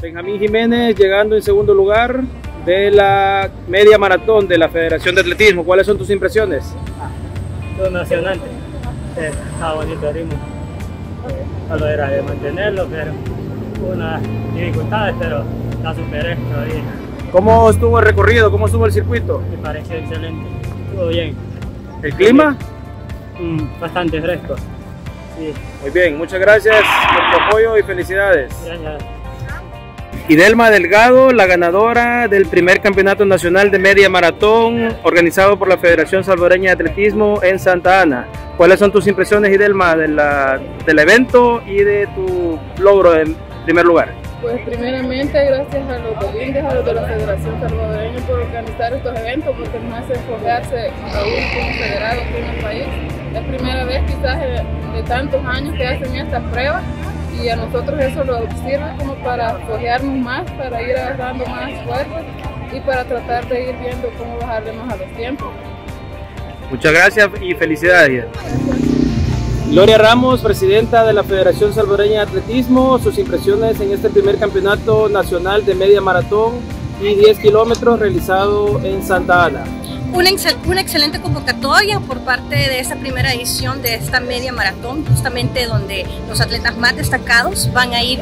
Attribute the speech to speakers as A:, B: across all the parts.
A: Benjamín Jiménez llegando en segundo lugar de la media maratón de la Federación de Atletismo. ¿Cuáles son tus impresiones?
B: Todo emocionante. Está bonito el ritmo. Solo era de mantenerlo, pero unas dificultades, pero la superé todavía.
A: ¿Cómo estuvo el recorrido? ¿Cómo estuvo el circuito?
B: Me pareció excelente. Estuvo bien.
A: ¿El clima?
B: Bastante fresco. Sí.
A: Muy bien, muchas gracias por tu apoyo y felicidades.
B: Gracias.
A: Idelma Delgado, la ganadora del primer campeonato nacional de media maratón organizado por la Federación Salvadoreña de Atletismo en Santa Ana. ¿Cuáles son tus impresiones, Idelma, del evento y de tu logro en primer lugar?
C: Pues primeramente gracias a los delindes, a los de la Federación Salvadoreña por organizar estos eventos, porque nos hacen forjarse aún como federados aquí en el país. Es primera vez quizás de tantos años que hacen estas pruebas y a nosotros eso nos sirve como para forjarnos más, para ir agarrando más fuerza y para tratar de ir viendo cómo bajarle más a los tiempos.
A: Muchas gracias y felicidades. Gloria Ramos, presidenta de la Federación Salvadoreña de Atletismo, sus impresiones en este primer campeonato nacional de media maratón y 10 kilómetros realizado en Santa Ana.
D: Una excelente convocatoria por parte de esta primera edición de esta media maratón, justamente donde los atletas más destacados van a ir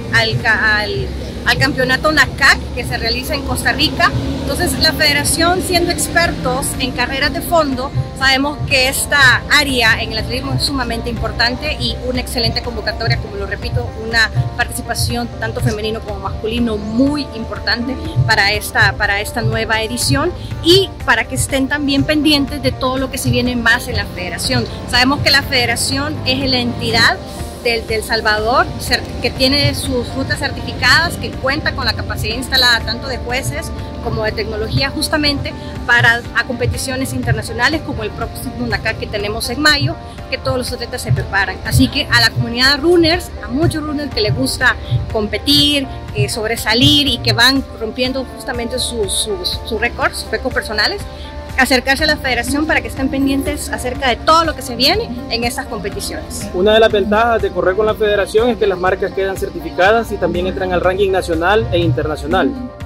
D: al campeonato NACAC que se realiza en Costa Rica. Entonces la federación, siendo expertos en carreras de fondo, sabemos que esta área en el atletismo es sumamente importante y una excelente convocatoria, como lo repito, una participación tanto femenino como masculino muy importante para esta nueva edición y para que estén también pendientes de todo lo que se viene más en la federación. Sabemos que la federación es la entidad del Salvador que tiene sus rutas certificadas, que cuenta con la capacidad instalada tanto de jueces como de tecnología justamente para competiciones internacionales como el próximo NACAC que tenemos en mayo, que todos los atletas se preparan. Así que a la comunidad de runners, a muchos runners que les gusta competir, sobresalir y que van rompiendo justamente sus récords personales, acercarse a la federación para que estén pendientes acerca de todo lo que se viene en estas competiciones.
A: Una de las ventajas de correr con la federación es que las marcas quedan certificadas y también entran al ranking nacional e internacional.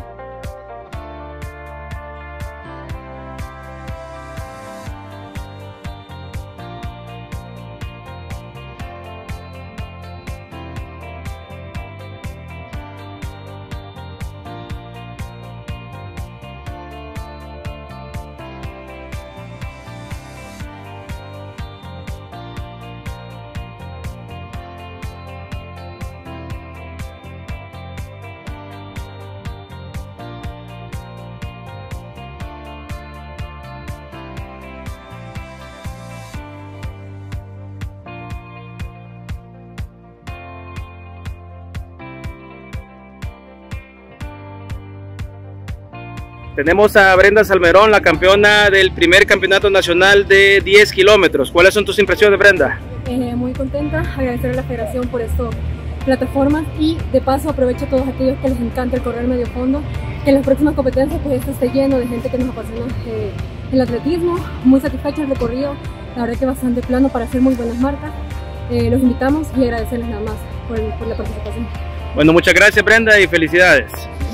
A: Tenemos a Brenda Salmerón, la campeona del primer campeonato nacional de 10 kilómetros. ¿Cuáles son tus impresiones, Brenda?
E: Muy contenta, agradecer a la federación por estas plataformas y de paso aprovecho a todos aquellos que les encanta el correr medio fondo, que en las próximas competencias pues esto esté lleno de gente que nos apasiona el atletismo. Muy satisfecha el recorrido, la verdad que bastante plano para hacer muy buenas marcas. Los invitamos y agradecerles nada más por la participación.
A: Bueno, muchas gracias, Brenda, y felicidades.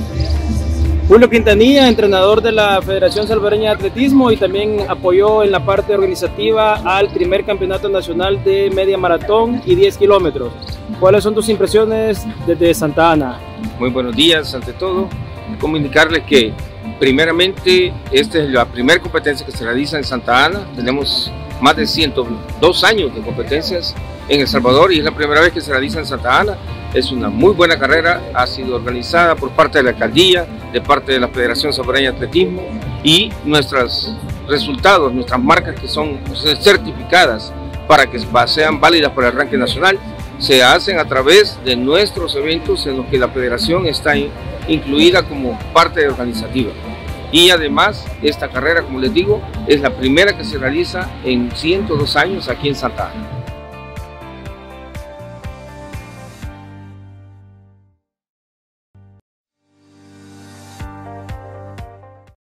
A: Julio Quintanilla, entrenador de la Federación Salvadoreña de Atletismo y también apoyó en la parte organizativa al primer campeonato nacional de media maratón y 10 kilómetros. ¿Cuáles son tus impresiones desde Santa Ana?
F: Muy buenos días, ante todo, comunicarles que primeramente esta es la primera competencia que se realiza en Santa Ana. Tenemos más de 102 años de competencias en El Salvador y es la primera vez que se realiza en Santa Ana. Es una muy buena carrera, ha sido organizada por parte de la alcaldía, de parte de la Federación Salvadoreña de Atletismo y nuestros resultados, nuestras marcas que son certificadas para que sean válidas para el ranking nacional, se hacen a través de nuestros eventos en los que la Federación está incluida como parte organizativa. Y además, esta carrera, como les digo, es la primera que se realiza en 102 años aquí en Santa Ana.